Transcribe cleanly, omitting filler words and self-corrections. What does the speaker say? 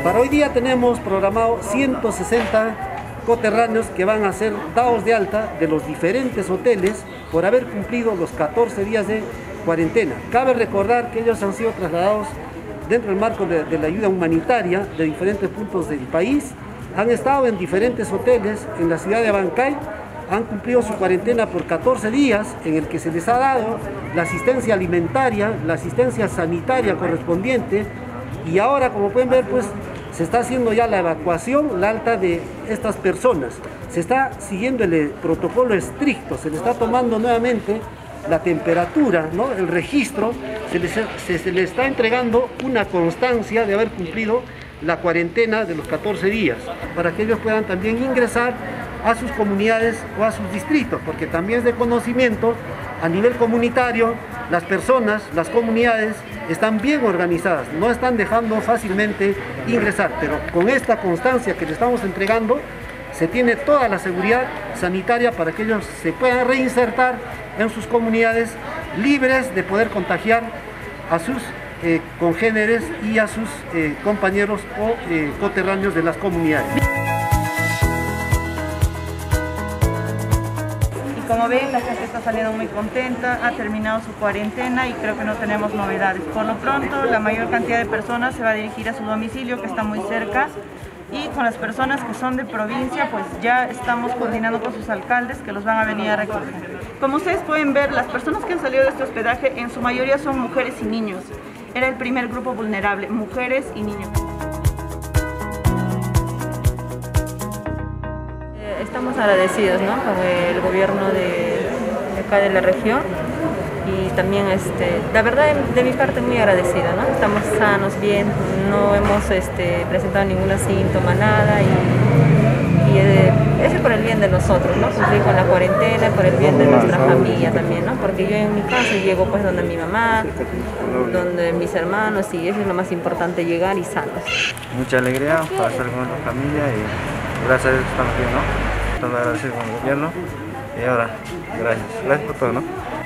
Para hoy día tenemos programado 160 coterráneos que van a ser dados de alta de los diferentes hoteles por haber cumplido los 14 días de cuarentena. Cabe recordar que ellos han sido trasladados dentro del marco de la ayuda humanitaria de diferentes puntos del país, han estado en diferentes hoteles en la ciudad de Abancay, han cumplido su cuarentena por 14 días en el que se les ha dado la asistencia alimentaria, la asistencia sanitaria correspondiente, y ahora, como pueden ver, pues se está haciendo ya la evacuación, la alta de estas personas. Se está siguiendo el protocolo estricto, se le está tomando nuevamente la temperatura, ¿no? El registro, se le está entregando una constancia de haber cumplido la cuarentena de los 14 días, para que ellos puedan también ingresar a sus comunidades o a sus distritos, porque también es de conocimiento a nivel comunitario, las personas, las comunidades están bien organizadas, no están dejando fácilmente ingresar, pero con esta constancia que le estamos entregando, se tiene toda la seguridad sanitaria para que ellos se puedan reinsertar en sus comunidades libres de poder contagiar a sus congéneres y a sus compañeros o coterráneos de las comunidades. Como ven, la gente está saliendo muy contenta, ha terminado su cuarentena y creo que no tenemos novedades. Por lo pronto, la mayor cantidad de personas se va a dirigir a su domicilio, que está muy cerca, y con las personas que son de provincia, pues ya estamos coordinando con sus alcaldes que los van a venir a recoger. Como ustedes pueden ver, las personas que han salido de este hospedaje en su mayoría son mujeres y niños. Era el primer grupo vulnerable, mujeres y niños. Estamos agradecidos, ¿no?, con el gobierno de acá de la región, y también la verdad de mi parte muy agradecida, ¿no? Estamos sanos, bien, no hemos presentado ningún síntoma, nada, y eso es por el bien de nosotros, ¿no? Cumplir con la cuarentena, por el bien de nuestra familia también, ¿no? Porque yo en mi caso llego pues donde mi mamá, donde mis hermanos, y eso es lo más importante, llegar y sanos. Mucha alegría para estar con la familia y gracias a Dios estamos bien, ¿no? Estamos agradecidos con el gobierno y ahora, gracias por todo, ¿no?